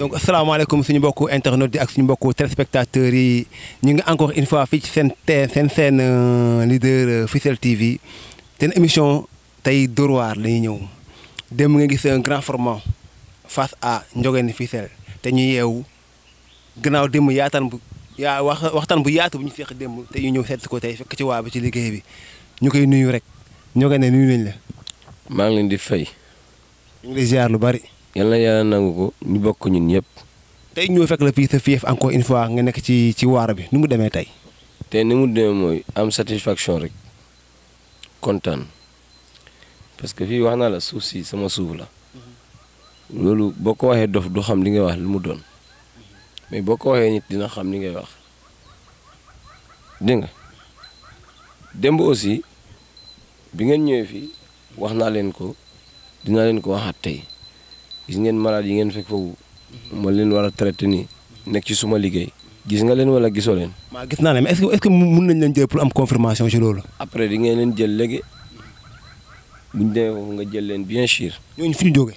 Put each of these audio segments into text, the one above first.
donc asalaamaaleykum suñu mbokku internet yi ak suñu mbokku téléspectateurs yi ñu ngi encore une fois fii ci seen seen leader Fissel TV seen émission tey Dóor waar la ñuy ñëw démb nga gis un grand format face à Ndiogène Fissel te ñu yeewu gannaaw démb waxtaan bu yaatu bu ñu feex démb te ñu ñëw seet si ko tey fekk ci waa bi ci liggéey bi ñu koy nuyu rek Ndiogène nuyu nañ la. maa ngi leen di fay. ñu ngi lay ziar lu bari. yal na yàlla nangu ko ñu bokk ñun ñëpp. tey ñoo fekk la fii sa fief encore une fois nga nekk ci waar bi nu mu demee tey. te ni mu demee mooy am satisfaction rek kontaan parce que fii wax naa la suuf si sama suuf la loolu boo ko waxee dof du xam li ngay wax lu mu doon mais boo ko waxee nit dina xam li ngay wax dégg nga démb aussi bi ngeen ñëwee fii wax naa leen ko dinaa leen ko waxaat tey. gis ngeen malade yi ngeen fekk foofu ma leen war a traité nii nekk ci suma liggéey gis nga leen wala gisoo leen. maa gis naa leen mais est-ce que mën nañ leen jël pour am confirmation ci loolu. après di ngeen leen jël léegi buñ demee foofu nga jël leen bien sûr. ñooñu fi ñu jógee.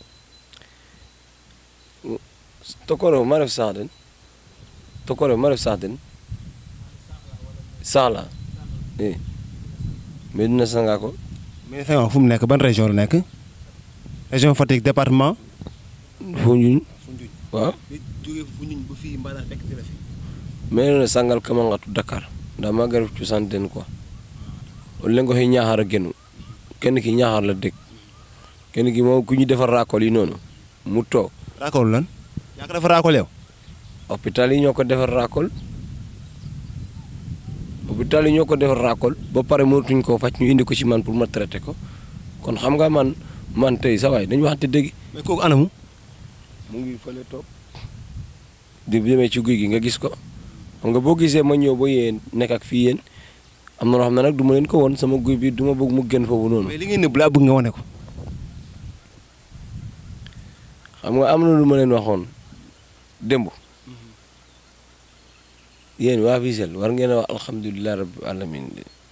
Tokoro ma def sax den Tokoro ma def sax den sax la mais dina sanga ko. mais sanga fu mu nekk ban région la nekk. région Fatick département. Foundiougne waaw. jógee Foundiougne ba fii Mbana fekk ci la fi. mais ne sangal kama ngatu Dakar nda magar ci santen quoi o lengo he Ñaaxar a genu kenn ki Ñaaxar la dëkk kenn ki moom ku ñu defar raakol yi noonu mu toog. raakol lan yaa ko defar raakol yow. hôpital yi ñoo ko defar raakol hôpital yi ñoo ko defar raakol ba pare mënatuñ koo faj ñu indi ko ci man pour ma traité ko kon xam nga man tey sa waay dañu waxante dëgg. mais kooku anamu. mu ngi fële toog di demee ci guy gi nga gis ko xam nga boo gisee ma ñëw ba yéen nekk ak fii yéen am na loo xam ne nag du ma leen ko woon sama guy bi du ma bëgg mu gën foofu noonu. mais li ngeen nëbb laa bëgg nga wane ko. xam nga am na lu ma leen waxoon démb yéen waa Fissel war ngeen a wax alhamdulilah rabbil alamin.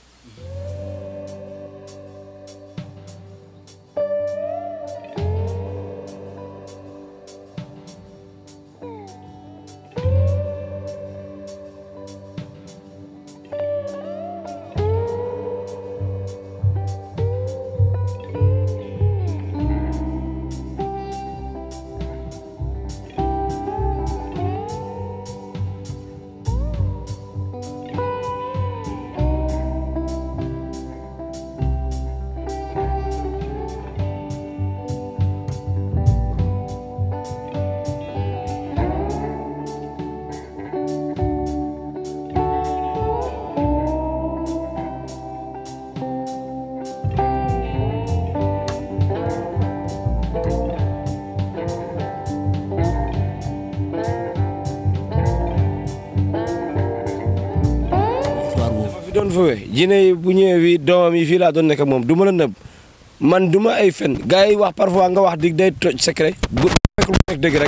doon foowe jine yi bu ñëwee fii doomam yi fii laa doon nekk moom du ma la nëbb man du ma ay fen gars yi wax parfois nga wax dig day toj secret bu fekk lu nekk dëgg rek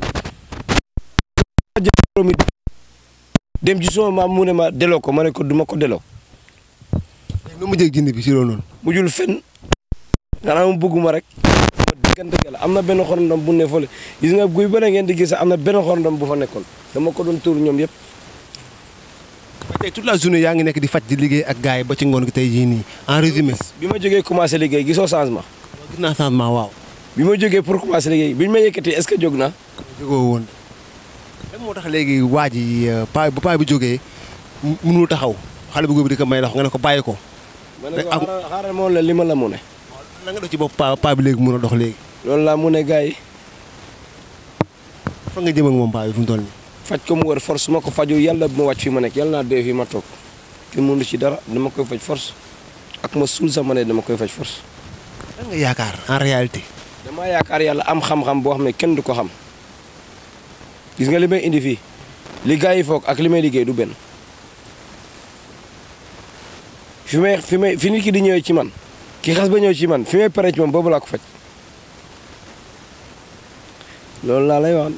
dem ci suma maam mu ne ma delloo ko ma ne ko du ma ko delloo. nu mu jëg jinne bi si loolu noonu. mujjul fen xanaa mu bëgguma rek ma diggante yàlla am na benn xorondom bu ne fële gis nga guy bële ngeen di gis am na benn xorondom bu fa nekkoon dama ko doon tuur ñoom yëpp. tey toute la journée yaa ngi nekk di faj di liggéey ak gars yi ba ci ngoon gi tey jii nii en résumé. bi ma jógee commencé liggéey gisoo changement. gis naa changement waaw. bi ma jógee pour commencé liggéey bi ñu ma yëkkatee est-ce que jóg naa. jógoo woon. lan moo tax léegi waa ji paa bi jógee mënul taxaw xale bu góor bi di ko may loxo nga ne ko bàyyi ko. ma ne ko xaaral moom la li ma la mu ne. lan nga def ci bopp paa bi léegi mën a dox léegi. loolu laa mu ne gars yi. fa nga jëm ak moom paa bi fu mu toll nii. faj ko mu wër force ma ko faju yàlla bu ma wàcc fi ma nekk yàlla naa dee fii ma toog kenn mënu ci dara dama koy faj force ak ma suul sama ne dama koy faj force. lan nga yaakaar en réalité. damaa yaakaar yàlla am xam-xam boo xam ne kenn du ko xam gis nga li may indi fii li gars yi foog ak li may liggéey du benn fi nit ki di ñëwee ci man ki xas ba ñëw ci man fi may pare ci moom boobu laa ko faj loolu laa lay wax.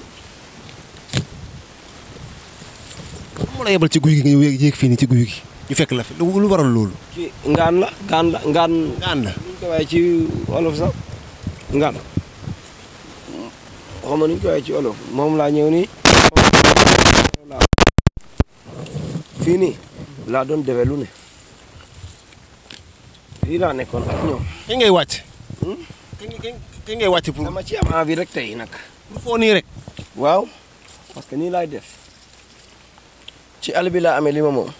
moo la yebal ci guy gi nga yéeg fii nii ci guy gi ñu fekk la fi lu waral loolu. ci ngaan la ngaan la. ñu ko waaye ci wolof sax ngaan xam nga nu ñu koy waxee ci olof moom laa ñëw nii fii nii laa doon defee lu ne fii laa nekkoon ak ñoom. ki ngay wàcc. ki ngay wàcc pour. dama ci am envie rek tey nag. pour foo nii rek. waaw parce que nii laay def ci àll bi laa amee li ma moom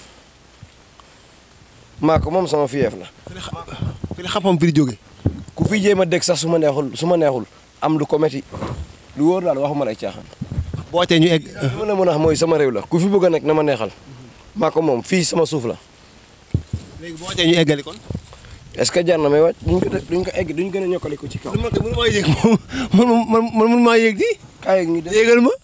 maa ko moom sama fiyeef la. fi la xam-xam fi di jóge. ku fi jéem a dégg sax su ma neexul am lu ko metti lu wóor daal waxuma lay caaxaan. boo tee ñu egg. li ma la mën a wax mooy sama réew la ku fi bëgg a nekk na ma neexal maa ko moom fii sama suuf la. léegi boo tee ñu eggali kon. est-ce que jar na may wàcc duñ ko egg duñ gën a ñokkali ko ci kaw. man mënu maa yéeg man mënu maa yéeg di. kaay ñu dem yéegal ma.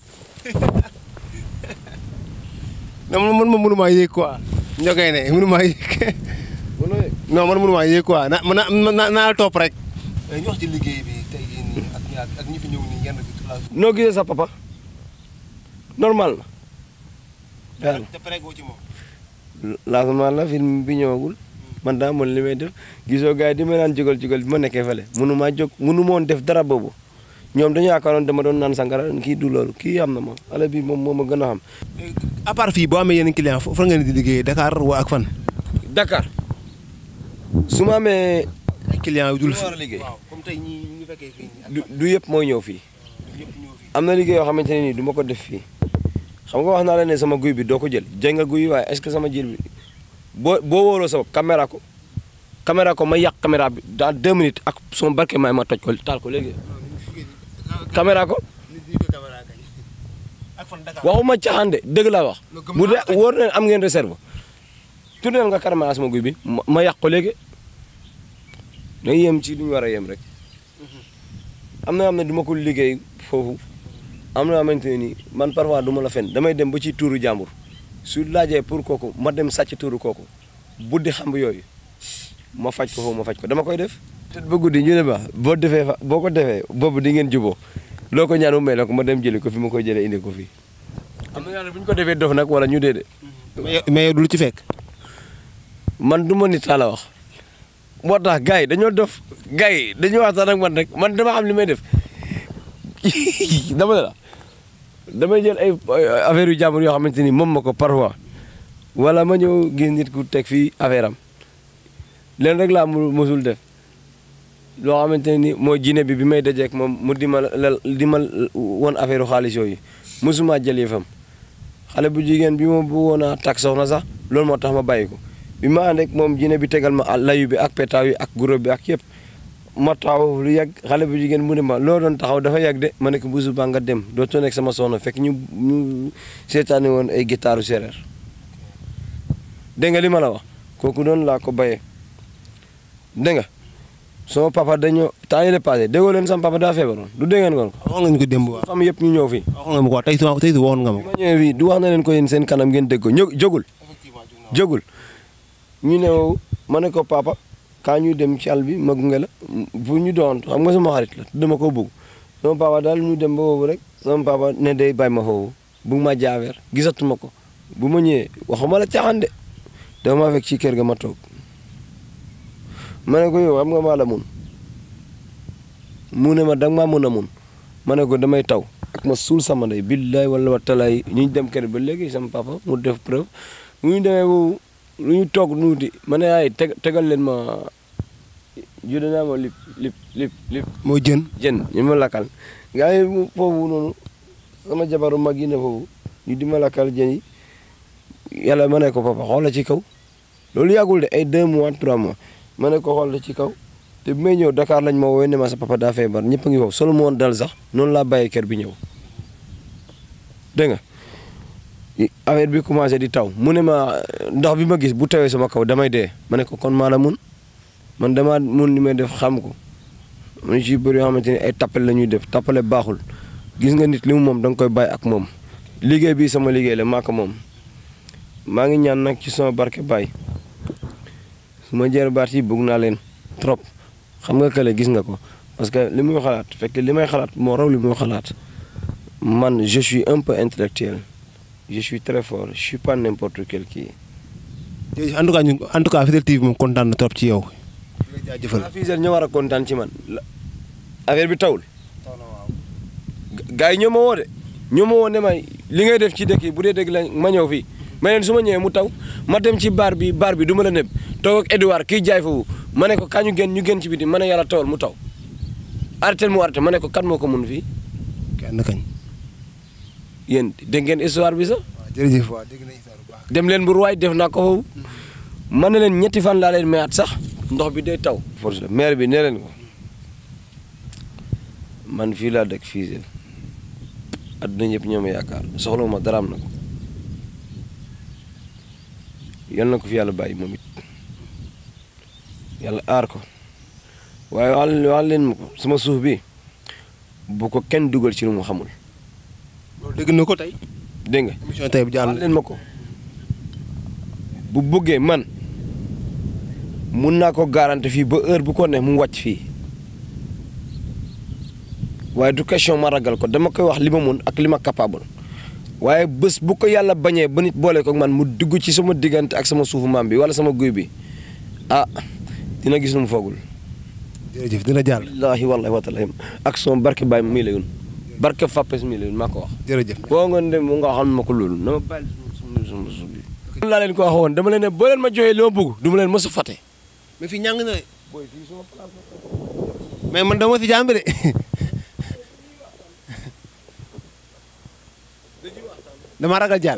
man mënu maa yéeg quoi. ñoo ne mënu maa yéeg. non man mënu maa yéeg quoi naa la topp rek. ñu wax ci liggéey bi tey jii nii ak ñi fi ñëw nii yenn bi. noo gisee sa papa normal na. te pare goo ci moom. lancement la film bi ñëwagul. man daa mën li may def gisoo gars yi di ma naan jógal bi ma nekkee fële mënu maa jóg mënu moon def dara boobu ñoom dañu yaakaaroon dama doon naan sangara kii du loolu kii am na ma xale bi moom moo ma gën a xam. à part fii boo amee yeneen client fan ngeen di liggéey Dakar waa ak fan. Dakar su ma amee. ay client yu dul fi war a liggéey comme tey ñii ñu fekkee fii. du yëpp mooy ñëw fii. am na liggéey yoo xamante ne nii du ma ko def fii xam nga wax naa la ne sama guy bi doo ko jël jël nga guy waaye est-ce que sama jël bi. boo wóoroo sa bopp caméra ko ma yàq caméra bi dans 2 minutes ak sama barke may ma toj ko taal ko léegi caméra ko waxuma caaxaan de dëgg laa wax bu dee wóor na am ngeen réserve tourneel nga caméra sama guy bi ma yàq ko léegi day yem ci lu ñu war a yem rek am na du ma ko liggéey foofu am na xamante ne nii man parfois du ma la fen damay dem ba ci tuuru jàmbur su laajee pour kooku ma dem sàcc tuuru kooku buddi xamb yooyu ma faj ko foofu ma faj ko dama koy def. te ba guddi ñu ne ma boo ko defee boobu di ngeen juboo loo ko ñaan mu may la ko ma dem jëli ko fi ma koy jëlee indi ko fii. am na ñaan bu ñu ko defee dof nag wala ñu dee de. mais du lu ci fekk. man du ma nit laa la wax moo tax gars yi dañoo dof gars yi dañoo waxtaan ak man rek man dama xam li may def dama ne la. damay jël ay affaire yu jàmbur yoo xamante ni moom ma ko parfois wala ma ñëw gis nit ku teg fii affaire am leen rek laa mosul def loo xamante ne ni mooy jinne bi may dajeek moom mu di ma won affaire xaalis yooyu mosuma jël yëfam xale bu jigéen bi ma bëggoon a takk soxna sax loolu moo tax ma bàyyi ko bi ma ànd ak moom jinne bi tegal ma layu bi ak petaaw yi ak guro bi ak yëpp ma taxaw lu yàgg xale bu jigéen mu ne ma loo doon taxaw dafa yàgg de ma ne ko bu subaa nga dem dootoo nekk sama soxna fekk ñu seetaani woon ay guitare séeréer dégg nga li ma la wax kooku doon laa ko bayee dégg nga sama papa dañoo temps yële passé déggoo leen sama papa daa feebaroon du dégg ngeen ko. waxoon nga ñu ko démb waaw. xam yëpp ñu ñëw fii. waxoon nga ma ko tey waxoon nga ma ko. ma ñëwee fii du wax na leen ko yéen seen kanam ngeen dégg ko jógul ñu ne ma ne ko papa. kaa ñuy dem ci àll bi ma gunge la bu ñu doon xam nga sama xarit la dama ko bëgg sama papa daal ñu dem ba boobu rek sama papa ne day bàyyi ma foofu bu ma jaaweer gisatuma ko bu ma ñëwee waxuma la caaxaan de dama ma fekk ci kër ga ma toog ma ne ko yow xam nga maa la mun mu ne ma danga maa mën a mun ma ne ko damay taw ak ma suul sama ndey billaay wala wa talaay ñu dem kër ba léegi sama papa mu def preuve mu ñu demee boobu lu ñu toog nuuti ma ne ay tegal leen ma jude naa ma lip mooy jën ñu ma lakkal gaa yi foofu noonu sama jabaru mag yi ne foofu ñu di ma lakkal jën yi yàlla ma ne ko papa xoola ci kaw loolu yàggul de ay 2 mois 3 mois ma ne ko xoola ci kaw te bi may ñëw Dakar lañ ma woowee ne ma sa papa daa feebar ñëpp a ngi foofu solo mu woon dal sax noonu laa bàyyee kër bi ñëw dégg nga affaire bi commencé di taw mu ne ma ndox bi ma gis bu tawee sama kaw damay dee ma ne ko kon maa la mun man dama mun li may def xam ko mu ci bëri yoo xamante ni ay tappale la ñuy def tappale baaxul gis nga nit li mu moom da nga koy bàyyi ak moom liggéey bi sama liggéey la maa ko moom maa ngi ñaan nag ci sama barke baay su ma jër baat yi bëgg naa leen trop xam nga kële gis nga ko parce que li muy xalaat fekk li may xalaat moo raw li muy xalaat man je suis un peu intellectuel je suis très fort je suis pas n'importe quel kii. en tout cas Fissel TV moom kontaan na trop ci yow. jaajëfal Fissel ñu war a kontaan ci man affaire bi tawul. gars yi ñoo ma woo de ñoo ma woo ne may li ngay def ci dëkk yi bu dee dëgg la ma ñëw fii ma leen su ma ñëwee mu taw ma dem ci baar bi du ma la neb toog ak Edouard kii jaay foofu ma ne ko kaa ñu génn ci biti ma ne yàlla tawal mu taw arrêté mu arrêté ma ne ko kan moo ko mun fii. kenn kañ. yéen dégg ngeen histoire bi sax. waaw jërëjëf waaw dégg nañ histoire bu baax. dem leen Mbour waay def naa ko foofu man ne leen ñetti fan laa leen mayaat sax ndox bi day taw. force la maire bi nee leen ko man fii laa dëkk fii adduna ñëpp ñoo ma yaakaar soxla ma dara am na ko yal na ko fi yàlla bàyyi moom it yàlla aar ko waaye wax leen ma ko sama suuf bi bu ko kenn dugal ci lu mu xamul. loolu dégg na ko tey. dégg nga émission tey bu jàll wax leen ma ko bu bëggee man mun naa ko garanti fii ba heure bu ko ne mu wàcc fii waaye du question ma ragal ko dama koy wax li ma mun ak li ma capable waaye bés bu ko yàlla bañee ba nit boole ko man mu dugg ci sama diggante ak sama suufu maam bi wala sama guy bi ah dina gis nu mu foogul. jërëjëf dina jàll. wallaahi wallaahi wa taala ak son barke Baye mii la yoon barke Fapes mii la yoon maa ko wax. jërëjëf boo nga dem nga xam ma ko loolu na ma bàyyi sama suuf bi. laa leen ko waxoon dama leen ne boo leen ma joxee li ma bëgg du ma leen mës a fàtte. mais fii ñàng na de. booy fii suma place mais man dama si jàmb de. dama ragal jaan.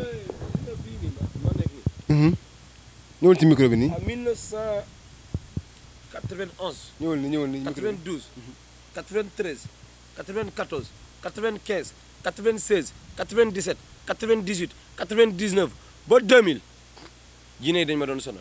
ñëwal ci micro bi nii. en 1991. ñëwal ni ñëwal ni 92. 93. 94. 95. 96. 97. 98. 99. ba 2000. jinne yi dañu ma doon sonal.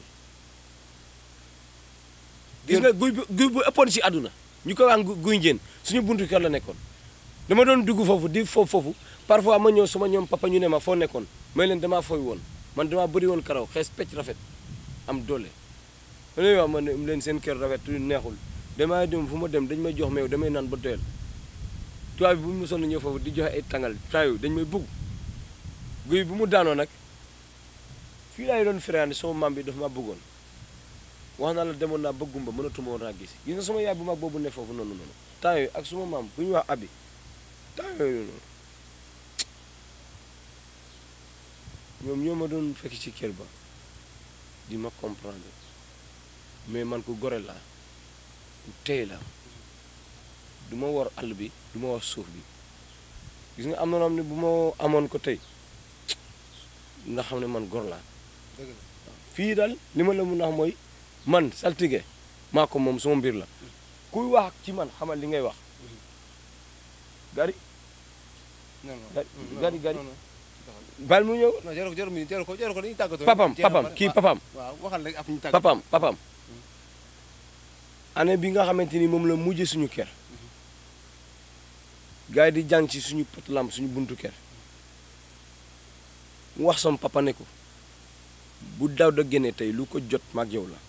gis nga guy bu ëppoon si àdduna ñu koy wax guy njéen suñu buntu kër la nekkoon dama doon dugg foofu di foofu parfois ma ñëw suma ñoom papa ñu ne ma foo nekkoon may leen damaa fooy woon man damaa bëri woon karaw xees pecc rafet am doole ma ne wax ma ne leen seen kër rafet neexul damaa dem fu ma dem dañ may jox meew damay naan ba doyal tubaab bi bu mu sonn ñëw foofu di joxe ay tàngal tayo dañ may bugg guy bu mu daanoo nag fii laay doon fréandi sama maam bi dafa ma bëggoon wax naa la demoon naa ba gumba mënatuma woon naa gis nga sama yaay bu mag boobu ne foofu noonu temps yooyu ak suma maam bu ñuy wax abi temps yooyu noonu ñoom ñoo ma doon fekk ci kër ba di ma comprendre mais man ku gore laa ku tey la du ma war àll bi du ma war suuf bi gis nga am na loo xam ne bu ma amoon ko tey nga xam ne man gor laa fii daal li ma la mun a wax mooy man saltige maa ko moom sama mbir la kuy wax ci man xamal li ngay wax gari gari bal mu ñëw jaru ko dañuy tàggatoo. papam kii papam waaw waxal rek af ñu tàggatoo. papam année bi nga xamante ni moom la mujj suñu kër gars yi di jàng ci suñu pot lamp suñu buntu kër mu wax sama papa ne ko bu daw da génne tey lu ko jot maag yow la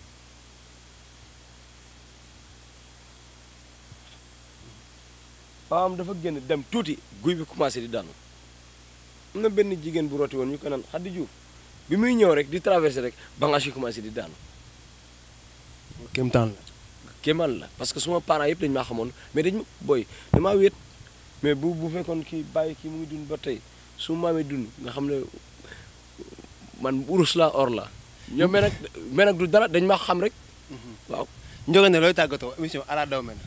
papam dafa génn dem tuuti guy bi commencé di daanu am na benn jigéen bu rooti woon ñu ko naan Xaddi Juuf bi muy ñëw rek di traversé rek bagages yi commencé di daanu. kéemtaan la. kéemaan la parce que suma parents yëpp dañu maa xamoon mais dañ ma booy damaa wéet mais bu fekkoon kii bàyyi kii mu ngi dund ba tey su maamee dund nga xam ne man urus la or la ñoom mais nag du dara dañ maa xam rek waaw. Ndiogou looy tàggatoo émission ala daw men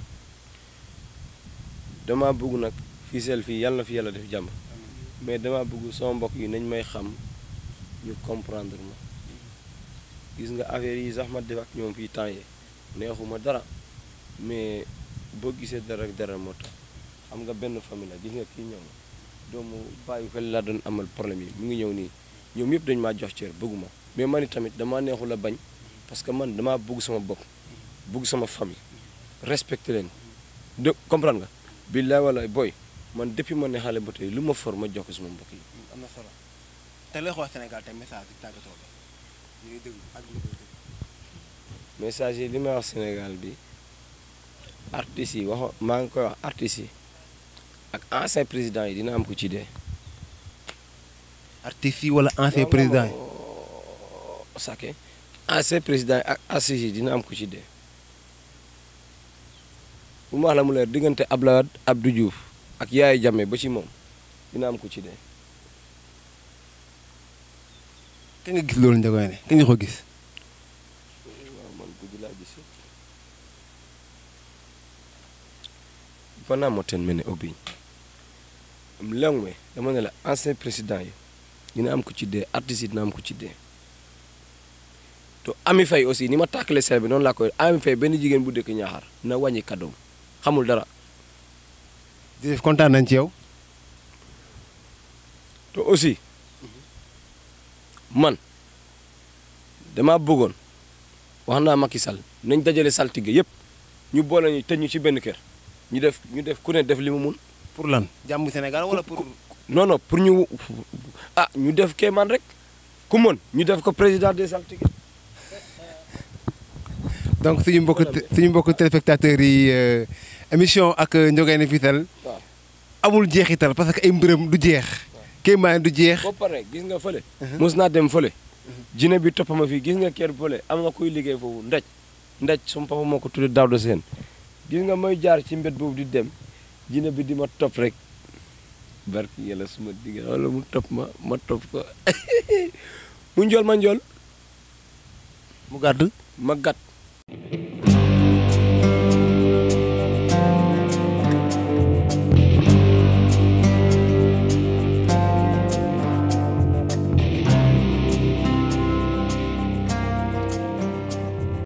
damaa bëgg nag Fissel fii yàlla na fi yàlla def jàmm mais damaa bëgg sama mbokk yi nañ may xam ñu comprendre ma gis nga affaire yi sax ma def ak ñoom fii temps yi neexuma dara mais boo gisee dara ak dara moo tax xam nga benn famille la gis nga kii ñëw doomu bàyyi fële laa doon amal problème yi mu ngi ñëw nii ñoom yëpp dañu maa jox cër bëgguma mais man tamit damaa neexul a bañ parce que man damaa bëgg sama bopp bëgg sama famille respecté leen de comprendre nga billaay wala booy man depuis ma ne xale ba tey lu ma for ma jox ko sama mbokk yi. am na solo te lay xool Sénégal te message bi tàggatoo la ñu ngi déglu ak li koy déglu. message yi li may wax Sénégal bi artistes yi wax maa ngi koy wax artistes yi ak ancien président yi dina am ku ci dee. artistes yi wala ancien président yi. sake ancien président yi ak artistes yi dina am ku ci dee bu ma wax la mu leer diggante Abdoulaye Wade Abdou Diouf ak Yaaya Jammeh ba ci moom dina am ku ci dee. kañ nga gis loolu Ndiogou kañ nga ko gis. waaw man guddi laa gis fana moten mene obiñ am lengwe dama ne la ancien président yi dina am ku ci dee artiste yi dina am ku ci dee to Ami Faye aussi ni ma tàkkale sel bi noonu laa koy Ami Faye benn jigéen bu dëkk Ñaaxar na wàññi kàddoom xamul dara. jërëjëf kontaan nañ ci yow. te aussi man dama bëggoon wax naa Macky Sall nañ dajale saltige yëpp ñu boole ñu tëj ñu ci benn kër ñu def ku ne def li mu mun. pour lan jàmm Sénégal wala pour. non non pour ñu ñu def kéemaan rek ku mën ñu def ko président des saltige. donc suñu mbokk téléspectateurs yi émission ak Ndiogou Fissel amul jeexital parce que ay mbërëm du jeex. kéemaan du jeex. ba pare gis nga fële. mos naa dem fële. jine bi toppama fii gis nga kër fële am na kuy liggéey foofu ndaj suma papa moo ko tuddee Daouda Sène gis nga may jaar ci mbed boobu di dem jine bi di ma topp rek barki yàlla suma digg wala mu topp ma topp ko mu njool ma njool mu gàdd ma gàtt